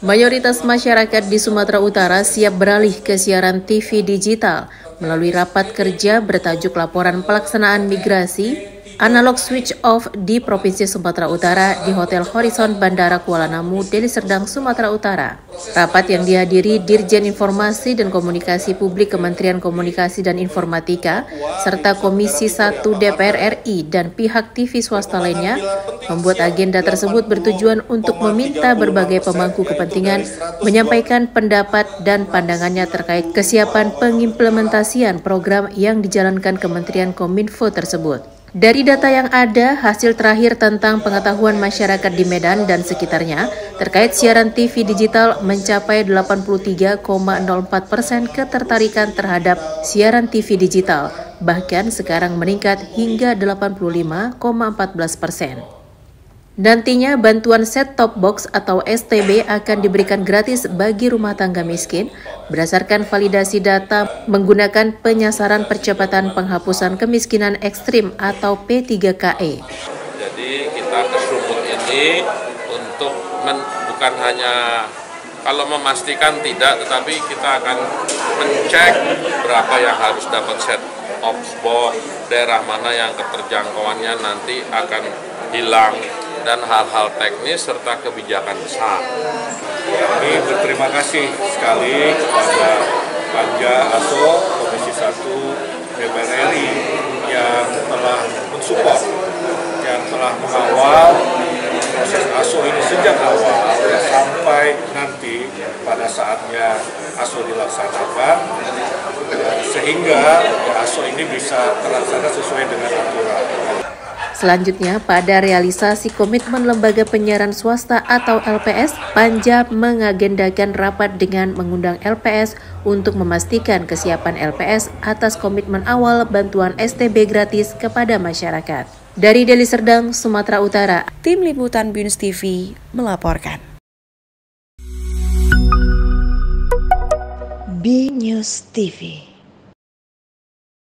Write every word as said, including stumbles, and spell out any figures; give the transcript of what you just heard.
Mayoritas masyarakat di Sumatera Utara siap beralih ke siaran T V digital melalui rapat kerja bertajuk Laporan Pelaksanaan Migrasi Analog Switch Off di Provinsi Sumatera Utara di Hotel Horizon Bandara Kuala Namu, Deli Serdang, Sumatera Utara. Rapat yang dihadiri Dirjen Informasi dan Komunikasi Publik Kementerian Komunikasi dan Informatika serta Komisi satu D P R R I dan pihak T V swasta lainnya membuat agenda tersebut bertujuan untuk meminta berbagai pemangku kepentingan menyampaikan pendapat dan pandangannya terkait kesiapan pengimplementasian program yang dijalankan Kementerian Kominfo tersebut. Dari data yang ada, hasil terakhir tentang pengetahuan masyarakat di Medan dan sekitarnya terkait siaran T V digital mencapai delapan puluh tiga koma nol empat persen ketertarikan terhadap siaran T V digital, bahkan sekarang meningkat hingga delapan puluh lima koma empat belas persen. Nantinya bantuan set-top box atau S T B akan diberikan gratis bagi rumah tangga miskin berdasarkan validasi data menggunakan penyasaran percepatan penghapusan kemiskinan ekstrim atau P tiga K E. Jadi kita ke Sumut ini untuk men, bukan hanya kalau memastikan tidak, tetapi kita akan mencek berapa yang harus dapat set-top box, daerah mana yang keterjangkauannya nanti akan hilang, dan hal-hal teknis serta kebijakan besar. Kami berterima kasih sekali kepada Panja A S O Komisi satu D P R R I yang telah mensupport, yang telah mengawal proses A S O ini sejak awal sampai nanti pada saatnya A S O dilaksanakan, sehingga A S O ini bisa terlaksana sesuai dengan aturan. Selanjutnya, pada realisasi komitmen Lembaga Penyiaran Swasta atau L P S, Panja mengagendakan rapat dengan mengundang L P S untuk memastikan kesiapan L P S atas komitmen awal bantuan S T B gratis kepada masyarakat. Dari Deli Serdang, Sumatera Utara, Tim Liputan B I N S T V melaporkan. B News T V.